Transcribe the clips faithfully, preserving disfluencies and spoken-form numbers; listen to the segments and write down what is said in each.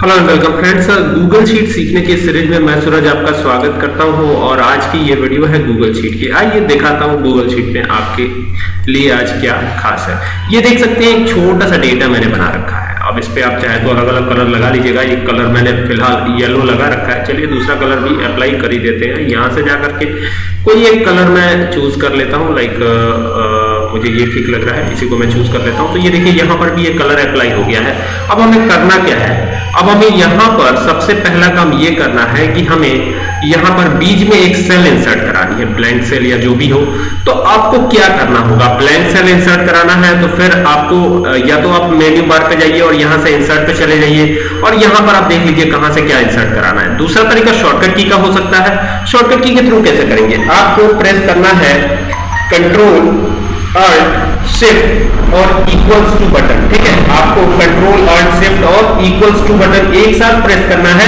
Hello and welcome friends, Google sheet सीखने की series में मैं सूरज आपका स्वागत करता हूं और आज की ये वीडियो है गूगल शीट की। आइए दिखाता हूं गूगल शीट में आपके लिए आज क्या खास है। ये देख सकते हैं एक छोटा सा डेटा मैंने बना रखा है। अब इस पे आप चाहे तो अलग अलग कलर लगा लीजिएगा। एक कलर मैंने फिलहाल येलो लगा रखा है, चलिए दूसरा कलर भी अप्लाई कर ही देते हैं। यहाँ से जाकर के कोई एक कलर मैं चूज कर लेता हूँ, लाइक मुझे ये ठीक लग रहा है, इसी को मैं चूज कर लेता हूँ। तो ये देखिए यहाँ पर भी ये कलर अप्लाई हो गया है। अब हमें करना क्या है, अब हमें यहाँ पर सबसे पहला काम ये करना है कि हमें यहाँ पर बीच में एक सेल इंसर्ट करानी है, ब्लैंक सेल या जो भी हो। तो आपको क्या करना होगा, ब्लैंक सेल इंसर्ट कराना है तो फिर आपको या तो आप मेन्यू बार पे जाइए और यहाँ से इंसर्ट पे चले जाइए और यहाँ पर आप देख लीजिए कहाँ से क्या इंसर्ट कराना है। दूसरा तरीका शॉर्टकट की का हो सकता है। शॉर्टकट की के थ्रू कैसे करेंगे, आपको प्रेस करना है कंट्रोल अल्ट शिफ्ट और इक्वल्स टू बटन। ठीक है, आपको कंट्रोल अल्ट शिफ्ट और इक्वल्स टू बटन एक साथ प्रेस करना है।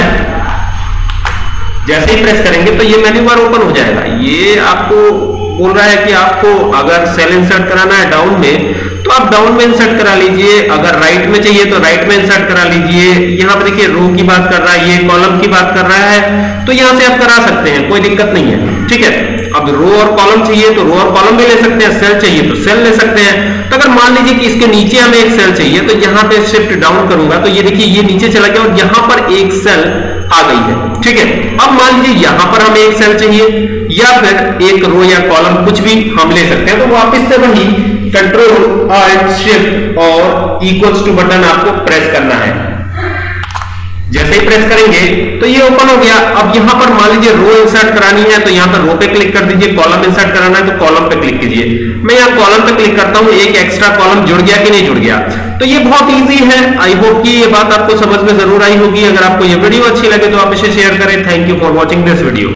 जैसे ही प्रेस करेंगे तो ये मेन्यू बार ओपन हो जाएगा। ये आपको बोल रहा है कि आपको अगर सेल इंसर्ट कराना है डाउन में तो आप डाउन में इंसर्ट करा लीजिए, अगर राइट में चाहिए तो राइट में इंसर्ट करा लीजिए। यहाँ पर देखिए रो की बात कर रहा है, ये कॉलम की बात कर रहा है, तो यहाँ से आप करा सकते हैं, कोई दिक्कत नहीं है। ठीक है, अब रो और कॉलम चाहिए तो रो और कॉलम भी ले सकते हैं, सेल चाहिए तो सेल ले सकते हैं। तो अगर मान लीजिए कि इसके नीचे हमें एक सेल चाहिए तो यहाँ पे शिफ्ट डाउन करूंगा तो ये देखिए ये नीचे चला गया और यहाँ पर एक सेल आ गई है। ठीक है, अब मान लीजिए यहाँ पर हमें एक सेल चाहिए या फिर एक रो या कॉलम कुछ भी हम ले सकते हैं। तो वापस से वही कंट्रोल अल्ट शिफ्ट और इक्वल्स टू बटन आपको प्रेस करना है। जैसे ही प्रेस करेंगे तो ये ओपन हो गया। अब यहां पर मान लीजिए रो इंसर्ट करानी है तो यहां पर रो पे क्लिक कर दीजिए, कॉलम इंसर्ट कराना है तो कॉलम पे क्लिक कीजिए। मैं यहां कॉलम पे क्लिक करता हूं, एक एक्स्ट्रा कॉलम जुड़ गया कि नहीं जुड़ गया। तो ये बहुत इजी है। आई होप कि ये बात आपको समझ में जरूर आई होगी। अगर आपको ये वीडियो अच्छी लगे तो आप इसे शेयर करें। Thank you for watching this video.